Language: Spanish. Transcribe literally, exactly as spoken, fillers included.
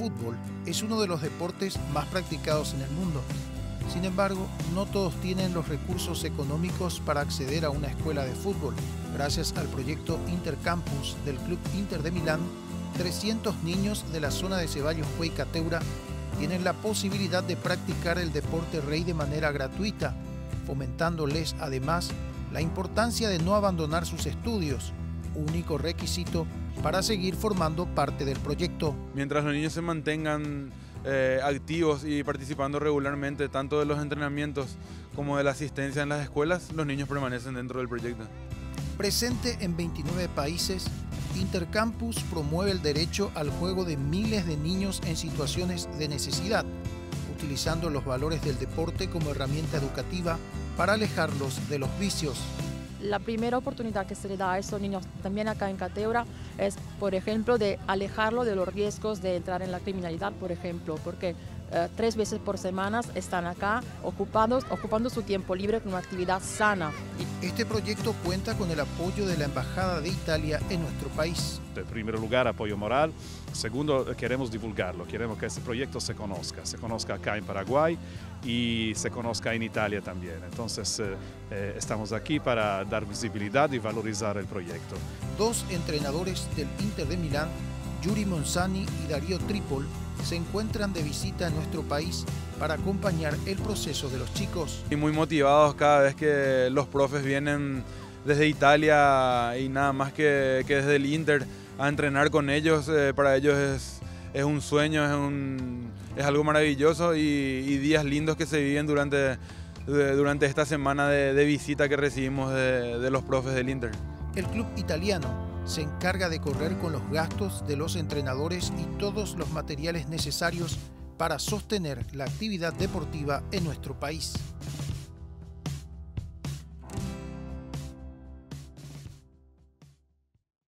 fútbol es uno de los deportes más practicados en el mundo. Sin embargo, no todos tienen los recursos económicos para acceder a una escuela de fútbol. Gracias al proyecto Intercampus del Club Inter de Milán, trescientos niños de la zona de Ceballos Puey Cateura tienen la posibilidad de practicar el deporte rey de manera gratuita, fomentándoles además la importancia de no abandonar sus estudios, único requisito para seguir formando parte del proyecto. Mientras los niños se mantengan eh, activos y participando regularmente tanto de los entrenamientos como de la asistencia en las escuelas, los niños permanecen dentro del proyecto. Presente en veintinueve países, Intercampus promueve el derecho al juego de miles de niños en situaciones de necesidad, utilizando los valores del deporte como herramienta educativa para alejarlos de los vicios. La primera oportunidad que se le da a estos niños también acá en Cateura es, por ejemplo, de alejarlo de los riesgos de entrar en la criminalidad, por ejemplo, porque eh, tres veces por semana están acá ocupados, ocupando su tiempo libre con una actividad sana. Este proyecto cuenta con el apoyo de la Embajada de Italia en nuestro país. En primer lugar, apoyo moral. Segundo, queremos divulgarlo, queremos que este proyecto se conozca, se conozca acá en Paraguay y se conozca en Italia también. Entonces, eh, eh, estamos aquí para dar visibilidad y valorizar el proyecto. Dos entrenadores del Inter de Milán, Yuri Monzani y Darío Tripol, se encuentran de visita en nuestro país para acompañar el proceso de los chicos. Y muy motivados cada vez que los profes vienen desde Italia y nada más que, que desde el Inter a entrenar con ellos. Eh, para ellos es, es un sueño, es, un, es algo maravilloso y, y días lindos que se viven durante, de, durante esta semana de, de visita que recibimos de, de los profes del Inter. El club italiano se encarga de correr con los gastos de los entrenadores y todos los materiales necesarios para sostener la actividad deportiva en nuestro país.